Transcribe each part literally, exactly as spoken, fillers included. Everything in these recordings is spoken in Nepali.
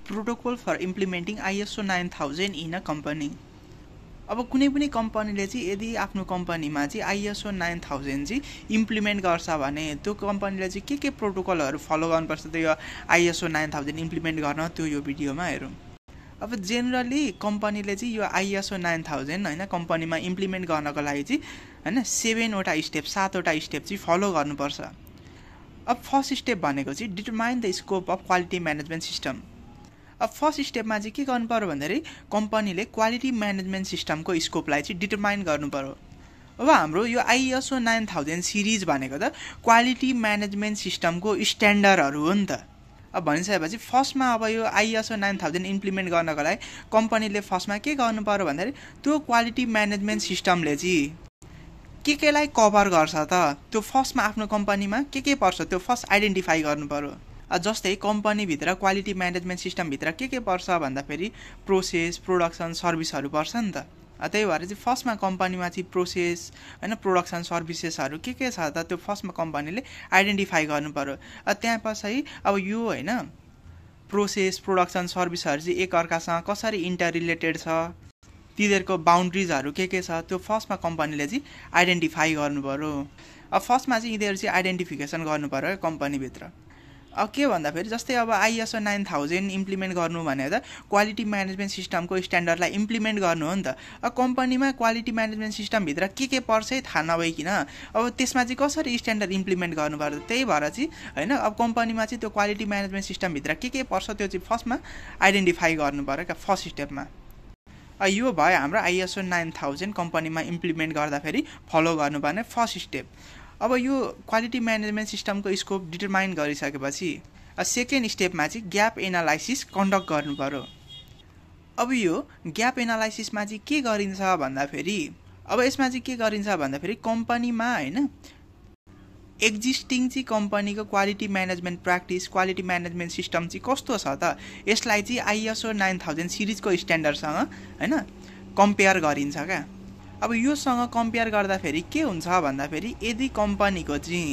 Protocol for implementing ISO nine thousand in a company. अब कुनै पनि कम्पनीले चाहिँ यदि आफ्नो कम्पनीमा चाहिँ आइएसओ नाइन थाउजन्ड चाहिँ इम्प्लिमेन्ट गर्छ भने त्यो कम्पनीले चाहिँ के के प्रोटोकलहरू फलो गर्नुपर्छ त्यो यो आइएसओ नाइन थाउजन्ड इम्प्लिमेन्ट गर्न त्यो यो भिडियोमा हेरौँ। अब जेनरली कम्पनीले चाहिँ यो आइएसओ नाइन थाउजन्ड होइन कम्पनीमा इम्प्लिमेन्ट गर्नको लागि चाहिँ होइन सेभेनवटा स्टेप सातवटा स्टेप चाहिँ फलो गर्नुपर्छ। अब फर्स्ट स्टेप भनेको चाहिँ determine the scope of quality management system. अब फर्स्ट स्टेपमा चाहिँ के गर्नु पर्यो भन्दाखेरि कम्पनीले क्वालिटी म्यानेजमेन्ट सिस्टमको स्कोपलाई चाहिँ डिटरमाइन गर्नु पर्यो। अब हाम्रो यो आइएसओ नाइन थाउजन्ड सिरिज भनेको त क्वालिटी म्यानेजमेन्ट सिस्टमको स्ट्यान्डर्डहरू हो नि त। अब भनिसकेपछि फर्स्टमा अब यो आइएसओ नाइन थाउजन्ड इम्प्लिमेन्ट गर्नको लागि कम्पनीले फर्स्टमा के गर्नु पर्यो भन्दाखेरि त्यो क्वालिटी म्यानेजमेन्ट सिस्टमले चाहिँ के केलाई कभर गर्छ त त्यो फर्स्टमा आफ्नो कम्पनीमा के के पर्छ त्यो फर्स्ट आइडेन्टिफाई गर्नु पर्यो। जस्तै कम्पनीभित्र क्वालिटी म्यानेजमेन्ट सिस्टमभित्र के के पर्छ भन्दाखेरि प्रोसेस प्रोडक्सन सर्भिसहरू पर्छ नि त। त्यही भएर चाहिँ फर्स्टमा कम्पनीमा चाहिँ प्रोसेस होइन प्रोडक्सन सर्भिसेसहरू के के छ त त्यो फर्स्टमा कम्पनीले आइडेन्टिफाई गर्नु पर्यो। त्यहाँ पछि अब यो होइन प्रोसेस प्रोडक्सन सर्भिसहरू चाहिँ एकअर्कासँग कसरी इन्टर रिलेटेड छ तिनीहरूको बााउन्ड्रिजहरू के के छ त्यो फर्स्टमा कम्पनीले चाहिँ आइडेन्टिफाई गर्नु पर्यो। अब फर्स्टमा चाहिँ यिनीहरू चाहिँ आइडेन्टिफिकेसन गर्नु पर्यो कम्पनीभित्र। अब के भन्दाखेरि जस्तै अब आइएसओ नाइन थाउजन्ड इम्प्लिमेन्ट गर्नु भनेर त क्वालिटी म्यानेजमेन्ट सिस्टमको स्ट्यान्डर्डलाई इम्प्लिमेन्ट गर्नु हो नि त। अब कम्पनीमा क्वालिटी म्यानेजमेन्ट सिस्टमभित्र के के पर्छ थाहा नभइकन अब त्यसमा चाहिँ कसरी स्ट्यान्डर्ड इम्प्लिमेन्ट गर्नुपर्छ। त्यही भएर चाहिँ होइन अब कम्पनीमा चाहिँ त्यो क्वालिटी म्यानेजमेन्ट सिस्टमभित्र के के पर्छ त्यो चाहिँ फर्स्टमा आइडेन्टिफाई गर्नु पर्यो क्या फर्स्ट स्टेपमा। यो भयो हाम्रो आइएसओ नाइन थाउजन्ड कम्पनीमा इम्प्लिमेन्ट गर्दाखेरि फलो गर्नुपर्ने फर्स्ट स्टेप। अब यो क्वालिटी म्यानेजमेन्ट सिस्टमको स्कोप डिटरमाइन गरिसकेपछि सेकेन्ड स्टेपमा चाहिँ ग्याप एनालाइसिस कन्डक्ट गर्नु पर्यो। अब यो ग्याप एनालाइसिसमा चाहिँ के गरिन्छ भन्दाखेरि अब यसमा चाहिँ के गरिन्छ भन्दाखेरि कम्पनीमा होइन एक्जिस्टिङ चाहिँ कम्पनीको quality management practice quality management system चाहिँ कस्तो छ त यसलाई चाहिँ आइएसओ नाइन थाउजन्ड सिरिजको स्ट्यान्डर्डसँग होइन कम्पेयर गरिन्छ क्या। अब योसँग कम्पेयर गर्दाखेरि के हुन्छ भन्दाखेरि यदि कम्पनीको चाहिँ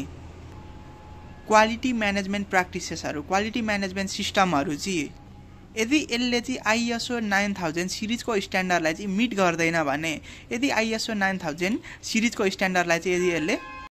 क्वालिटी म्यानेजमेन्ट प्र्याक्टिसेसहरू क्वालिटी म्यानेजमेन्ट सिस्टमहरू चाहिँ यदि यसले चाहिँ आइएसओ नाइन थाउजन्ड सिरिजको स्ट्यान्डर्डलाई चाहिँ मिट गर्दैन भने यदि आइएसओ नाइन थाउजन्ड सिरिजको स्ट्यान्डर्डलाई चाहिँ यदि यसले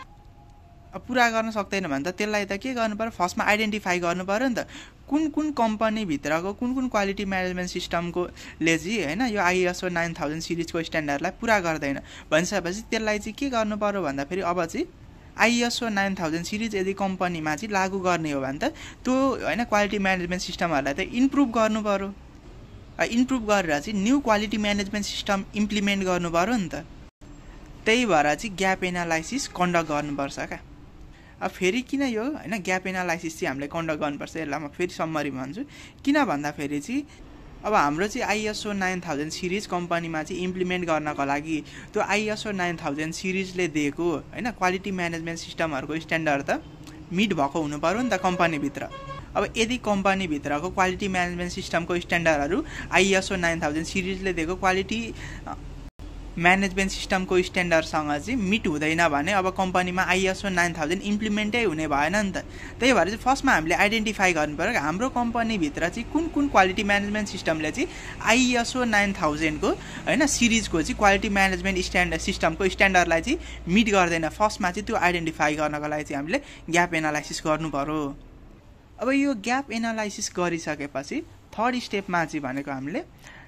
पुरा गर्न सक्दैन भने त त्यसलाई त के गर्नु पर्यो फर्स्टमा आइडेन्टिफाई गर्नु पर्यो नि त कुन कुन कम्पनीभित्रको कुन कुन क्वालिटी म्यानेजमेन्ट सिस्टमको ले चाहिँ होइन यो आइएसओ नाइन थाउजन्ड सिरिजको स्ट्यान्डर्डलाई पुरा गर्दैन भनिसकेपछि त्यसलाई चाहिँ के गर्नु पर्यो भन्दाखेरि अब चाहिँ आइएसओ नाइन थाउजन्ड सिरिज यदि कम्पनीमा चाहिँ लागू गर्ने हो भने त त्यो होइन क्वालिटी म्यानेजमेन्ट सिस्टमहरूलाई त इम्प्रुभ गर्नु पर्यो। इम्प्रुभ गरेर चाहिँ new quality management system implement गर्नु पर्यो नि त। त्यही भएर चाहिँ ग्याप एनालाइसिस कन्डक्ट गर्नुपर्छ क्या। अब फेरि किन यो होइन ग्याप एनालाइसिस चाहिँ हामीले कन्डक्ट गर्नुपर्छ यसलाई म फेरि सम्मरी भन्छु। किन भन्दाखेरि चाहिँ अब हाम्रो चाहिँ आइएसओ नाइन थाउजन्ड सिरिज कम्पनीमा चाहिँ इम्प्लिमेन्ट गर्नको लागि त्यो आइएसओ नाइन थाउजन्ड सिरिजले दिएको होइन क्वालिटी म्यानेजमेन्ट सिस्टमहरूको स्ट्यान्डर्ड त मिट भएको हुनु पर्यो नि त कम्पनीभित्र। अब यदि कम्पनीभित्रको क्वालिटी म्यानेजमेन्ट सिस्टमको स्ट्यान्डर्डहरू आइएसओ नाइन थाउजन्ड सिरिजले दिएको क्वालिटी म्यानेजमेन्ट सिस्टमको स्ट्यान्डर्डसँग चाहिँ मिट हुँदैन भने अब कम्पनीमा आइएसओ नाइन थाउजन्ड इम्प्लिमेन्टै हुने भएन नि त। त्यही भएर चाहिँ फर्स्टमा हामीले आइडेन्टिफाई गर्नु पर्यो हाम्रो कम्पनीभित्र चाहिँ कुन कुन क्वालिटी म्यानेजमेन्ट सिस्टमले चाहिँ आइएसओ नाइन थाउजन्डको होइन सिरिजको चाहिँ क्वालिटी म्यानेजमेन्ट स्ट्यान्डर्ड सिस्टमको स्ट्यान्डर्डलाई चाहिँ मिट गर्दैन फर्स्टमा चाहिँ त्यो आइडेन्टिफाई गर्नको लागि चाहिँ हामीले ग्याप एनालाइसिस गर्नु पर्यो। अब यो ग्याप एनालाइसिस गरिसकेपछि थर्ड स्टेपमा चाहिँ भनेको हामीले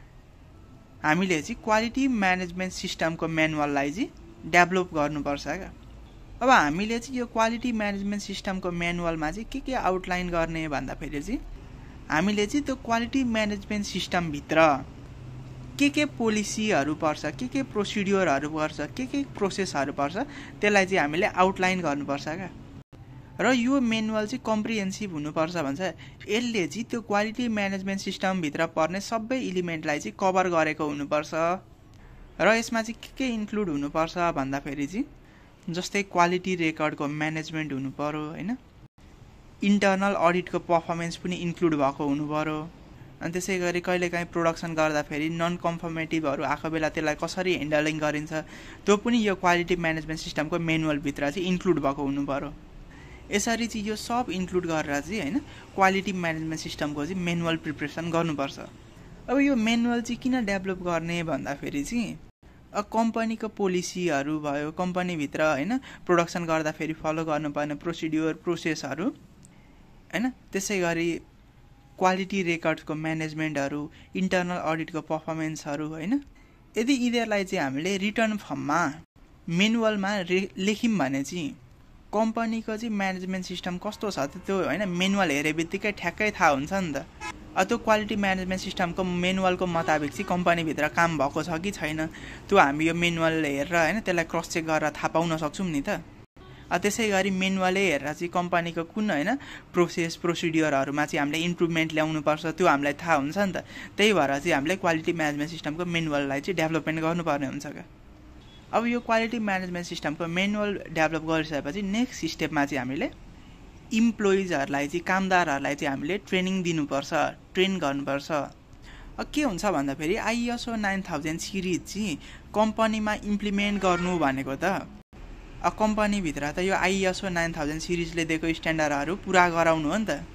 हामीले चाहिँ क्वालिटी म्यानेजमेन्ट सिस्टमको म्यानुअललाई चाहिँ डेभलप गर्नुपर्छ क्या। अब हामीले चाहिँ यो क्वालिटी म्यानेजमेन्ट सिस्टमको म्यानुअलमा चाहिँ के के आउटलाइन गर्ने भन्दाखेरि चाहिँ हामीले चाहिँ त्यो क्वालिटी म्यानेजमेन्ट सिस्टमभित्र के के पोलिसीहरू पर्छ के के प्रोसिड्युरहरू पर्छ के के प्रोसेसहरू पर्छ त्यसलाई चाहिँ हामीले आउटलाइन गर्नुपर्छ क्या। र यो म्यानुअल चाहिँ कम्प्रिहेन्सिभ हुनुपर्छ भन्छ यसले चाहिँ त्यो क्वालिटी म्यानेजमेन्ट सिस्टमभित्र पर्ने सबै इलिमेन्टलाई चाहिँ कभर गरेको हुनुपर्छ। र यसमा चाहिँ के के इन्क्लुड हुनुपर्छ भन्दाखेरि चाहिँ जस्तै क्वालिटी रेकर्डको म्यानेजमेन्ट हुनु पर्यो होइन इन्टर्नल अडिटको पर्फर्मेन्स पनि इन्क्लुड भएको हुनु पर्यो। अनि त्यसै गरी कहिलेकाहीँ प्रोडक्सन गर्दाखेरि नन कन्फर्मेटिभहरू आएको बेला त्यसलाई कसरी ह्यान्डलिङ गरिन्छ त्यो पनि यो क्वालिटी म्यानेजमेन्ट सिस्टमको म्यानुअलभित्र चाहिँ इन्क्लुड भएको हुनु पर्यो। यसरी चाहिँ यो सब इन्क्लुड गरेर चाहिँ हैन क्वालिटी म्यानेजमेन्ट सिस्टमको चाहिँ म्यानुअल प्रिपरेसन गर्नुपर्छ। अब यो म्यानुअल चाहिँ किन डेभलप गर्ने भन्दाखेरि चाहिँ कम्पनीको पोलिसीहरू भयो, कम्पनीभित्र हैन प्रोडक्सन गर्दाखेरि फलो गर्नुपर्ने प्रोसिड्युर प्रोसेसहरू हैन, त्यसै गरी क्वालिटी रेकर्डको म्यानेजमेन्टहरू, इन्टरनल अडिटको पर्फर्मेन्सहरू हैन, यदि यिनीहरूलाई चाहिँ हामीले रिटर्न फर्ममा मेनुअलमा लेख्यौँ भने चाहिँ कम्पनीको चाहिँ म्यानेजमेन्ट सिस्टम कस्तो छ त्यो हैन मेनुअल हेरे बित्तिकै ठ्याक्कै थाहा हुन्छ नि त। त्यो क्वालिटी म्यानेजमेन्ट सिस्टमको मेनुअलको मुताबिक चाहिँ कम्पनीभित्र काम भएको छ कि छैन त्यो हामी यो मेनुअल हेरेर हैन त्यसलाई क्रस चेक गरेर थाहा पाउन सक्छौँ नि त। त्यसै गरी मेनुअलै हेरेर चाहिँ कम्पनीको कुन हैन प्रोसेस प्रोसिड्युरहरूमा चाहिँ हामीले इम्प्रुभमेन्ट ल्याउनुपर्छ त्यो हामीलाई थाहा हुन्छ नि त। त्यही भएर चाहिँ हामीले क्वालिटी म्यानेजमेन्ट सिस्टमको मेनुअललाई चाहिँ डेभलपमेन्ट गर्नुपर्ने हुन्छ क्या। अब यो क्वालिटी म्यानेजमेन्ट सिस्टमको मेनुअल डेभलप गरिसकेपछि नेक्स्ट स्टेपमा चाहिँ हामीले इम्प्लोइजहरूलाई चाहिँ कामदारहरूलाई चाहिँ हामीले ट्रेनिङ दिनुपर्छ, ट्रेन गर्नुपर्छ। अब के हुन्छ भन्दाखेरि आइएसओ नाइन थाउजन्ड सिरिज चाहिँ कम्पनीमा इम्प्लिमेन्ट गर्नु भनेको त अब कम्पनीभित्र त यो आइएसओ नाइन थाउजन्ड सिरिजले दिएको स्ट्यान्डर्डहरू पुरा गराउनु हो नि त।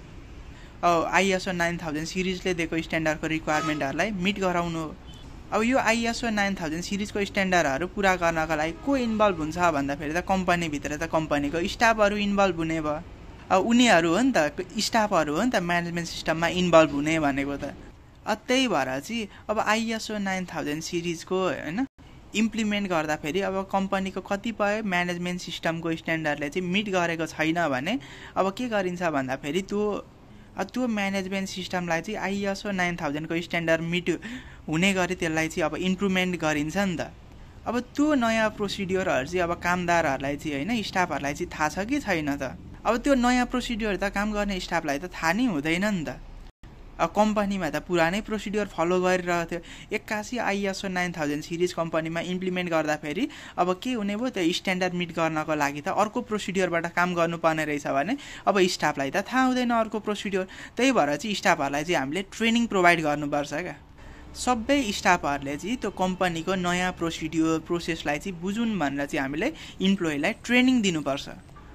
अब आइएसओ नाइन थाउजन्ड सिरिजले दिएको स्ट्यान्डर्डको रिक्वायरमेन्टहरूलाई मिट गराउनु हो। अब यो आइएसओ नाइन थाउजन्ड सिरिजको स्ट्यान्डर्डहरू पुरा गर्नका लागि को इन्भल्भ हुन्छ भन्दाखेरि त कम्पनीभित्र त कम्पनीको स्टाफहरू इन्भल्भ हुने भयो। अब उनीहरू हो नि त, स्टाफहरू हो नि त म्यानेजमेन्ट सिस्टममा इन्भल्भ हुने भनेको त। अब त्यही भएर चाहिँ अब आइएसओ नाइन थाउजन्ड सिरिजको हैन इम्प्लिमेन्ट गर्दाखेरि अब कम्पनीको कतिपय म्यानेजमेन्ट सिस्टमको स्ट्यान्डर्डले चाहिँ मिट गरेको छैन भने अब के गरिन्छ भन्दाखेरि त्यो त्यो म्यानेजमेन्ट सिस्टमलाई चाहिँ आइएसओ नाइन थाउजन्डको स्ट्यान्डर्ड मिट हुने गरी त्यसलाई चाहिँ अब इम्प्रुभमेन्ट गरिन्छ नि त। अब त्यो नयाँ प्रोसिड्युरहरू चाहिँ अब कामदारहरूलाई चाहिँ हैन स्टाफहरूलाई चाहिँ थाहा छ कि छैन त। अब त्यो नयाँ प्रोसिड्युर त काम गर्ने स्टाफलाई त थाहा नै हुँदैन नि त। अब कम्पनीमा त पुरानै प्रोसिड्युर फलो गरिरहेको थियो, एक्कासी आइएसओ नाइन थाउजन्ड सिरिज कम्पनीमा इम्प्लिमेन्ट गर्दाखेरि अब के हुने भयो त्यो स्ट्यान्डर्ड मिट गर्नको लागि त अर्को प्रोसिड्युरबाट काम गर्नुपर्ने रहेछ भने अब स्टाफलाई त थाहा हुँदैन अर्को प्रोसिड्युर। त्यही भएर चाहिँ स्टाफहरूलाई चाहिँ हामीले ट्रेनिङ प्रोभाइड गर्नुपर्छ क्या। सबै स्टाफहरूले चाहिँ त्यो कम्पनीको नयाँ प्रोसिड्युर प्रोसेसलाई चाहिँ बुझुन् भनेर चाहिँ हामीले इम्प्लोइलाई ट्रेनिङ दिनुपर्छ।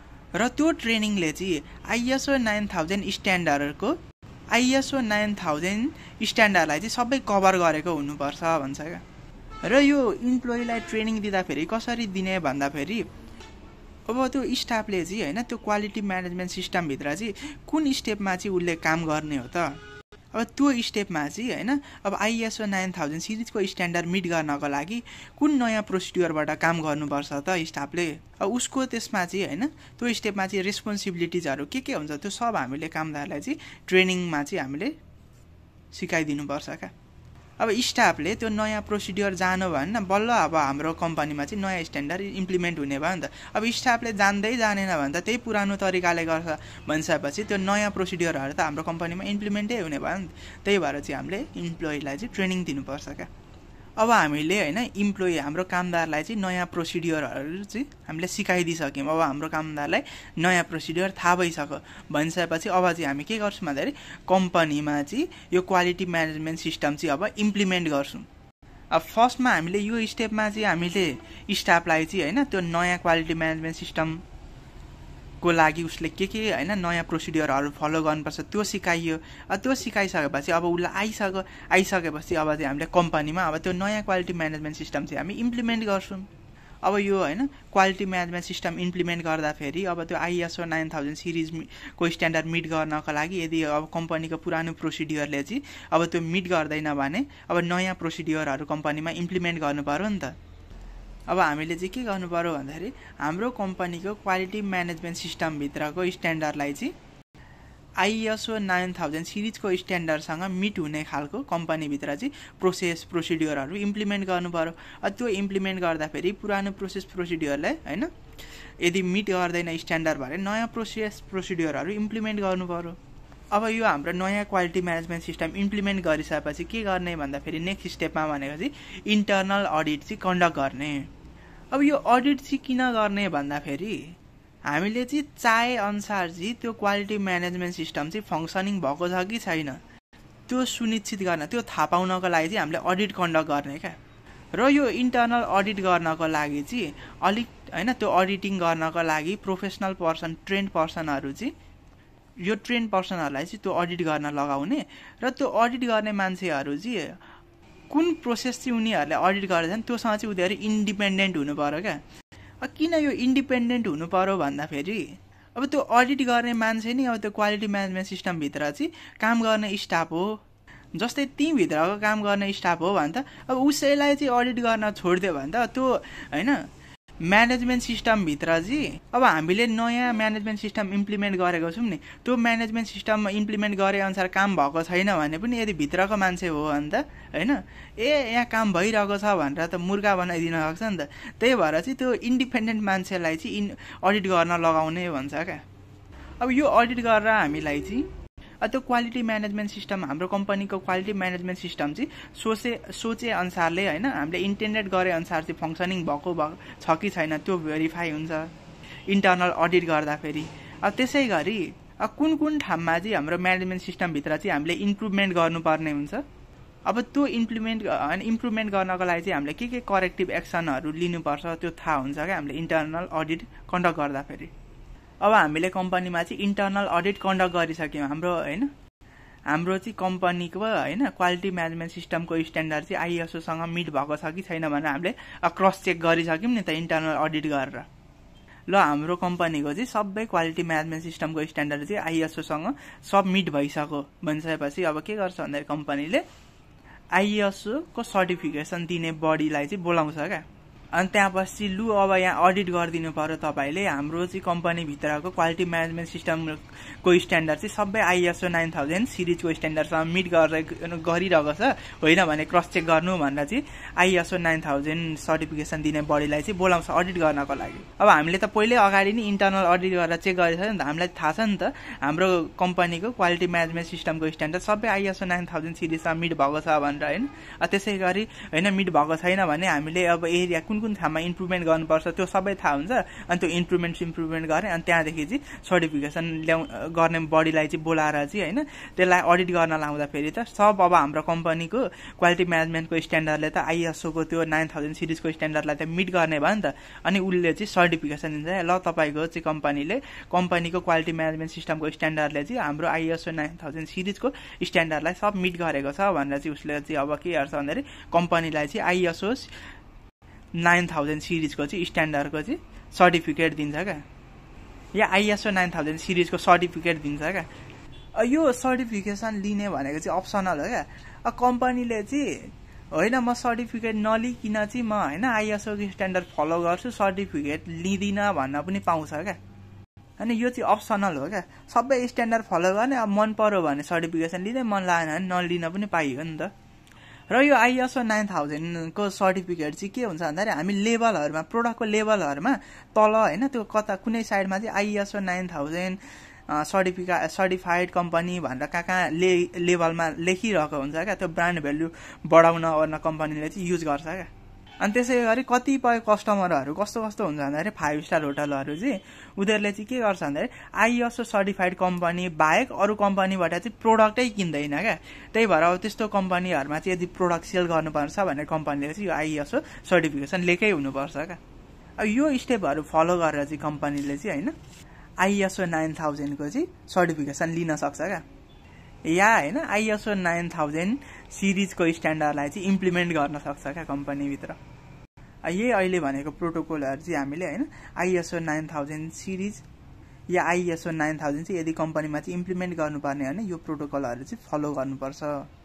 र त्यो ट्रेनिङले चाहिँ आइएसओ नाइन थाउजन्ड स्ट्यान्डर्डको आइएसओ नाइन थाउजन्ड स्ट्यान्डर्डलाई चाहिँ सबै कभर गरेको हुनुपर्छ भन्छ क्या। र यो इम्प्लोइलाई ट्रेनिङ दिँदाखेरि कसरी दिने भन्दाखेरि अब त्यो स्टाफले चाहिँ हैन त्यो क्वालिटी म्यानेजमेन्ट सिस्टमभित्र चाहिँ कुन स्टेपमा चाहिँ उसले काम गर्ने हो त। अब त्यो स्टेपमा चाहिँ हैन अब आइएसओ नाइन थाउजन्ड सिरिजको स्ट्यान्डर्ड मिट गर्नको लागि कुन नयाँ प्रोसिड्युरबाट काम गर्नुपर्छ त स्टाफले। अब उसको त्यसमा चाहिँ हैन त्यो स्टेपमा चाहिँ रेस्पोन्सिबिलिटिजहरू के के हुन्छ त्यो सब हामीले कामदारलाई चाहिँ ट्रेनिङमा चाहिँ हामीले सिकाइदिनुपर्छ क्या। अब स्टाफले त्यो नयाँ प्रोसिड्युर जानु भने बल्ल अब हाम्रो कम्पनीमा चाहिँ नयाँ स्ट्यान्डर्ड इम्प्लिमेन्ट हुने भयो नि त। अब स्टाफले जान्दै जानेन भने त त्यही पुरानो तरिकाले गर्छ भनिसकेपछि त्यो नयाँ प्रोसिड्युरहरू त हाम्रो कम्पनीमा इम्प्लिमेन्टै हुने भयो नि त। त्यही भएर चाहिँ हामीले इम्प्लोइलाई चाहिँ ट्रेनिङ दिनुपर्छ क्या। अब हामीले हैन इम्प्लोइ हाम्रो कामदारलाई चाहिँ नयाँ प्रोसिड्युरहरू चाहिँ हामीले सिकाइदिइसक्यौँ। अब हाम्रो कामदारलाई नयाँ प्रोसिड्युर थाहा भइसक्यो भनिसकेपछि अब चाहिँ हामी के गर्छौँ भन्दाखेरि कम्पनीमा चाहिँ यो क्वालिटी म्यानेजमेन्ट सिस्टम चाहिँ अब इम्प्लिमेन्ट गर्छौँ। अब फर्स्टमा हामीले यो स्टेपमा चाहिँ हामीले स्टाफलाई चाहिँ हैन त्यो नयाँ क्वालिटी म्यानेजमेन्ट सिस्टम को लागि उसले के के हैन नयाँ प्रोसिड्युरहरू फलो गर्नुपर्छ त्यो सिकाइयो। त्यो सिकाइसकेपछि अब उसलाई आइसक्यो आइसकेपछि अब चाहिँ हामीले कम्पनीमा अब त्यो नयाँ क्वालिटी म्यानेजमेन्ट सिस्टम चाहिँ हामी इम्प्लिमेन्ट गर्छौँ। अब यो हैन क्वालिटी म्यानेजमेन्ट सिस्टम इम्प्लिमेन्ट गर्दाखेरि अब त्यो आइएसओ नाइन थाउजन्ड सिरिजको स्ट्यान्डर्ड मिट गर्नको लागि यदि अब कम्पनीको पुरानो प्रोसिड्युरले चाहिँ अब त्यो मिट गर्दैन भने अब नयाँ प्रोसिड्युरहरू कम्पनीमा इम्प्लिमेन्ट गर्नु पर्यो नि त। अब हामीले चाहिँ के गर्नु पर्यो भन्दाखेरि हाम्रो कम्पनीको क्वालिटी म्यानेजमेन्ट सिस्टमभित्रको स्ट्यान्डर्डलाई चाहिँ आइएसओ नाइन थाउजन्ड सिरिजको स्ट्यान्डर्डसँग मिट हुने खालको कम्पनीभित्र चाहिँ प्रोसेस प्रोसिड्युरहरू इम्प्लिमेन्ट गर्नु पर्यो। त्यो इम्प्लिमेन्ट गर्दाखेरि पुरानो प्रोसेस प्रोसिड्युरलाई हैन यदि मिट गर्दैन स्ट्यान्डर्ड भने नयाँ प्रोसेस प्रोसिड्युरहरू इम्प्लिमेन्ट गर्नु पर्यो। अब यो हाम्रो नयाँ क्वालिटी म्यानेजमेन्ट सिस्टम इम्प्लिमेन्ट गरिसकेपछि के गर्ने भन्दाखेरि नेक्स्ट स्टेपमा भनेको चाहिँ इन्टरनल अडिट चाहिँ कन्डक्ट गर्ने। अब यो अडिट चाहिँ किन गर्ने भन्दाखेरि हामीले चाहिँ चाहे अनुसार चाहिँ त्यो क्वालिटी म्यानेजमेन्ट सिस्टम चाहिँ फङ्सनिङ भएको छ कि छैन त्यो सुनिश्चित गर्न त्यो थाहा पाउनको लागि चाहिँ हामीले अडिट कन्डक्ट गर्ने क्या। र यो इन्टरनल अडिट गर्नको लागि चाहिँ अलिक हैन त्यो अडिटिङ गर्नको लागि प्रोफेसनल पर्सन ट्रेन्ड पर्सनहरू चाहिँ यो ट्रेन्ड पर्सनहरूलाई चाहिँ त्यो अडिट गर्न लगाउने र त्यो अडिट गर्ने मान्छेहरू चाहिँ कुन प्रोसेस चाहिँ उनीहरूले अडिट गर्दैछन् त्योसँग चाहिँ उनीहरू इन्डिपेन्डेन्ट हुनु पर्यो क्या। किन यो इन्डिपेन्डेन्ट हुनु पर्यो भन्दाखेरि अब त्यो अडिट गर्ने मान्छे नि अब त्यो क्वालिटी म्यानेजमेन्ट सिस्टमभित्र चाहिँ काम गर्ने स्टाफ हो। जस्तै त्यहीँभित्रको काम गर्ने स्टाफ हो भने त अब उसैलाई चाहिँ अडिट गर्न छोडिदियो भने त त्यो होइन म्यानेजमेन्ट सिस्टमभित्र चाहिँ अब हामीले नयाँ म्यानेजमेन्ट सिस्टम इम्प्लिमेन्ट गरेको छौँ नि त्यो म्यानेजमेन्ट सिस्टम इम्प्लिमेन्ट गरे अनुसार काम भएको छैन भने पनि यदि भित्रको मान्छे हो भने त होइन ए यहाँ काम भइरहेको छ भनेर त मुर्गा बनाइदिन सक्छ नि त। त्यही भएर चाहिँ त्यो इन्डिपेन्डेन्ट मान्छेलाई चाहिँ इन अडिट गर्न लगाउने भन्छ क्या। अब यो अडिट गरेर हामीलाई चाहिँ त्यो क्वालिटी म्यानेजमेन्ट सिस्टम हाम्रो कम्पनीको क्वालिटी म्यानेजमेन्ट सिस्टम चाहिँ सोचे सोचे अनुसारले होइन हामीले इन्टेन्डेड गरे अनुसार चाहिँ फङ्सनिङ भएको छ कि छैन त्यो भेरिफाई हुन्छ इन्टर्नल अडिट गर्दाखेरि। अब त्यसै गरी अब कुन कुन ठाउँमा चाहिँ हाम्रो म्यानेजमेन्ट सिस्टमभित्र चाहिँ हामीले इम्प्रुभमेन्ट गर्नुपर्ने हुन्छ। अब त्यो इम्प्लिमेन्ट इम्प्रुभमेन्ट गर्नको लागि चाहिँ हामीले के के करेक्टिभ एक्सनहरू लिनुपर्छ त्यो थाहा हुन्छ क्या हामीले इन्टर्नल अडिट कन्डक्ट गर्दाखेरि। अब हामीले कम्पनीमा चाहिँ इन्टर्नल अडिट कन्डक्ट गरिसक्यौँ हाम्रो होइन हाम्रो चाहिँ कम्पनीको होइन क्वालिटी म्यानेजमेन्ट सिस्टमको स्ट्यान्डर्ड चाहिँ आइएसओसँग मिट भएको छ कि छैन भनेर हामीले क्रस चेक गरिसक्यौँ नि त इन्टर्नल अडिट गरेर। ल हाम्रो कम्पनीको चाहिँ सबै क्वालिटी म्यानेजमेन्ट सिस्टमको स्ट्यान्डर्ड चाहिँ आइएसओसँग सब मिट भइसक्यो भनिसकेपछि अब के गर्छ भन्दाखेरि कम्पनीले आइएसओको सर्टिफिकेसन दिने बडीलाई चाहिँ बोलाउँछ क्या। अनि त्यहाँपछि लु अब यहाँ अडिट गरिदिनु पर्यो तपाईँले हाम्रो चाहिँ कम्पनीभित्रको क्वालिटी म्यानेजमेन्ट सिस्टमको स्ट्यान्डर्ड चाहिँ सबै आइएसओ नाइन थाउजन्ड सिरिजको स्ट्यान्डर्डसँग मिट गरेर गरिरहेको छ होइन भने क्रस चेक गर्नु भनेर चाहिँ आइएसओ नाइन थाउजन्ड सर्टिफिकेसन दिने बडीलाई चाहिँ बोलाउँछ अडिट गर्नको लागि। अब हामीले त पहिल्यै अगाडि नै इन्टर्नल अडिट गरेर चेक गरिसक्यो नि त हामीलाई थाहा छ नि त हाम्रो कम्पनीको क्वालिटी म्यानेजमेन्ट सिस्टमको स्ट्यान्डर्ड सबै आइएसओ नाइन थाउजन्ड सिरिजसँग मिट भएको छ भनेर होइन। त्यसै गरी होइन मिट भएको छैन भने हामीले अब एरिया कुन कुन ठाउँमा इम्प्रुभमेन्ट गर्नुपर्छ त्यो सबै थाहा हुन्छ। अनि त्यो इम्प्रुभमेन्ट इम्प्रुभमेन्ट गरेँ अनि त्यहाँदेखि चाहिँ सर्टिफिकेसन ल्याउ गर्ने बडीलाई चाहिँ बोलाएर चाहिँ होइन त्यसलाई अडिट गर्न लाउँदाखेरि त सब अब हाम्रो कम्पनीको क्वालिटी म्यानेजमेन्टको स्ट्यान्डर्डले त आइएसओको त्यो नाइन थाउजन्ड सिरिजको स्ट्यान्डर्डलाई त मिट गर्ने भयो नि त। अनि उसले चाहिँ सर्टिफिकेसन दिन्छ ल तपाईँको चाहिँ कम्पनीले कम्पनीको क्वालिटी म्यानेजमेन्ट सिस्टमको स्ट्यान्डर्डले चाहिँ हाम्रो आइएसओ नाइन थाउजन्ड सिरिजको स्ट्यान्डर्डलाई सब मिट गरेको छ भनेर चाहिँ उसले चाहिँ अब के गर्छ भन्दाखेरि कम्पनीलाई चाहिँ आइएसओ नाइन थाउजन्ड सिरिजको चाहिँ स्ट्यान्डर्डको चाहिँ सर्टिफिकेट दिन्छ क्या या आइएसओ नाइन थाउजन्ड सिरिजको सर्टिफिकेट दिन्छ क्या। यो सर्टिफिकेसन लिने भनेको चाहिँ अप्सनल हो क्या। कम्पनीले चाहिँ होइन म सर्टिफिकेट नलिकन चाहिँ म होइन आइएसओको स्ट्यान्डर्ड फलो गर्छु सर्टिफिकेट लिँदिनँ भन्न पनि पाउँछ क्या। अनि यो चाहिँ अप्सनल हो क्या सबै स्ट्यान्डर्ड फलो गर्ने अब मन पर्यो भने सर्टिफिकेसन लिँदै मन लागेन भने नलिन पनि पाइयो नि त। र यो आइएसओ नाइन थाउजन्डको सर्टिफिकेट चाहिँ के हुन्छ भन्दाखेरि हामी लेभलहरूमा प्रोडक्टको लेभलहरूमा तल होइन त्यो कता कुनै साइडमा चाहिँ आइएसओ नाइन थाउजन्ड सर्टिफिका सर्टिफाइड कम्पनी भनेर कहाँ कहाँ ले लेभलमा लेखिरहेको हुन्छ क्या। त्यो ब्रान्ड भ्याल्यु बढाउन ओर्न कम्पनीले चाहिँ युज गर्छ क्या। अनि त्यसै गरी कतिपय कस्टमरहरू कस्तो कस्तो हुन्छ भन्दाखेरि फाइभ स्टार होटलहरू चाहिँ उनीहरूले चाहिँ के गर्छ भन्दाखेरि आइएसओ सर्टिफाइड कम्पनी बाहेक अरू कम्पनीबाट चाहिँ प्रोडक्टै किन्दैन क्या। त्यही भएर अब त्यस्तो कम्पनीहरूमा चाहिँ यदि प्रोडक्ट सेल गर्नुपर्छ भने कम्पनीले चाहिँ यो आइएसओ सर्टिफिकेसन लिएकै हुनुपर्छ क्या। अब यो स्टेपहरू फलो गरेर चाहिँ कम्पनीले चाहिँ होइन आइएसओ नाइन थाउजन्डको चाहिँ सर्टिफिकेसन लिन सक्छ क्या या होइन आइएसओ नाइन थाउजन्ड सिरिजको स्ट्यान्डर्डलाई चाहिँ इम्प्लिमेन्ट गर्न सक्छ क्या कम्पनीभित्र। यही अहिले भनेको प्रोटोकलहरू चाहिँ हामीले होइन आइएसओ नाइन थाउजन्ड सिरिज या आइएसओ नाइन थाउजन्ड चाहिँ यदि कम्पनीमा चाहिँ इम्प्लिमेन्ट गर्नुपर्ने हो भने यो प्रोटोकलहरू चाहिँ फलो गर्नुपर्छ।